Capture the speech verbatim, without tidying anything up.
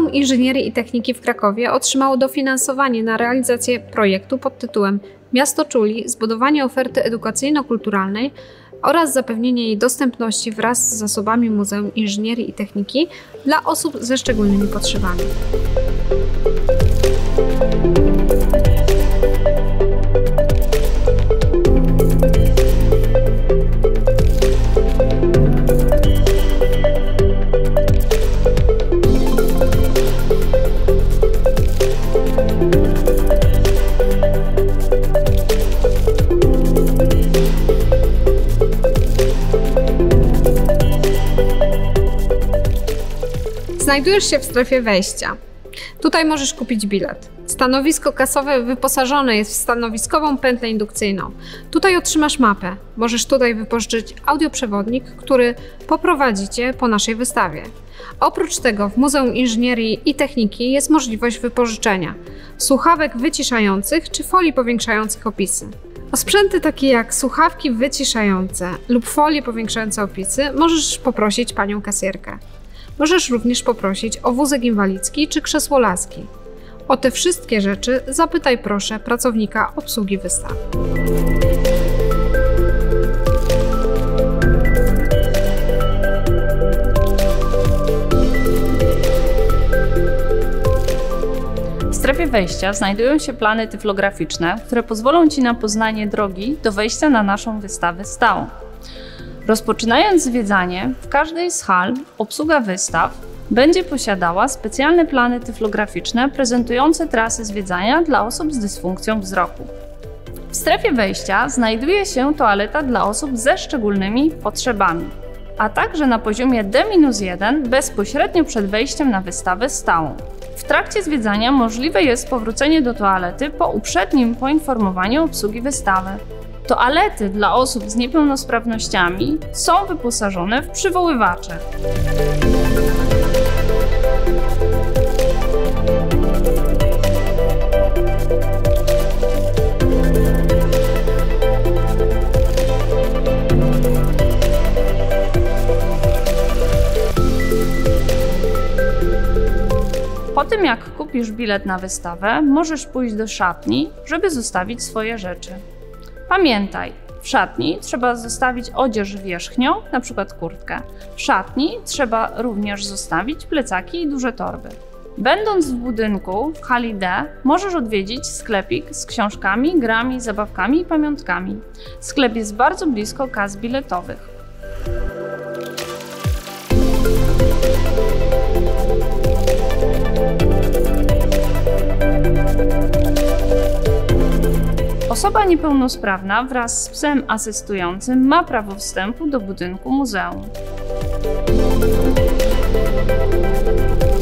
Muzeum Inżynierii i Techniki w Krakowie otrzymało dofinansowanie na realizację projektu pod tytułem Miasto Czuli – zbudowanie oferty edukacyjno-kulturalnej oraz zapewnienie jej dostępności wraz z zasobami Muzeum Inżynierii i Techniki dla osób ze szczególnymi potrzebami. Znajdujesz się w strefie wejścia. Tutaj możesz kupić bilet. Stanowisko kasowe wyposażone jest w stanowiskową pętlę indukcyjną. Tutaj otrzymasz mapę. Możesz tutaj wypożyczyć audioprzewodnik, który poprowadzi Cię po naszej wystawie. Oprócz tego w Muzeum Inżynierii i Techniki jest możliwość wypożyczenia słuchawek wyciszających czy folii powiększających opisy. O sprzęty takie jak słuchawki wyciszające lub folie powiększające opisy możesz poprosić panią kasjerkę. Możesz również poprosić o wózek inwalidzki czy krzesło laski. O te wszystkie rzeczy zapytaj proszę pracownika obsługi wystaw. W strefie wejścia znajdują się plany tyflograficzne, które pozwolą Ci na poznanie drogi do wejścia na naszą wystawę stałą. Rozpoczynając zwiedzanie, w każdej z hal obsługa wystaw będzie posiadała specjalne plany tyflograficzne prezentujące trasy zwiedzania dla osób z dysfunkcją wzroku. W strefie wejścia znajduje się toaleta dla osób ze szczególnymi potrzebami, a także na poziomie D jeden bezpośrednio przed wejściem na wystawę stałą. W trakcie zwiedzania możliwe jest powrócenie do toalety po uprzednim poinformowaniu obsługi wystawy. Toalety dla osób z niepełnosprawnościami są wyposażone w przywoływacze. Po tym jak kupisz bilet na wystawę, możesz pójść do szatni, żeby zostawić swoje rzeczy. Pamiętaj, w szatni trzeba zostawić odzież wierzchnią, np. kurtkę. W szatni trzeba również zostawić plecaki i duże torby. Będąc w budynku w hali D, możesz odwiedzić sklepik z książkami, grami, zabawkami i pamiątkami. Sklep jest bardzo blisko kas biletowych. Osoba niepełnosprawna wraz z psem asystującym ma prawo wstępu do budynku muzeum.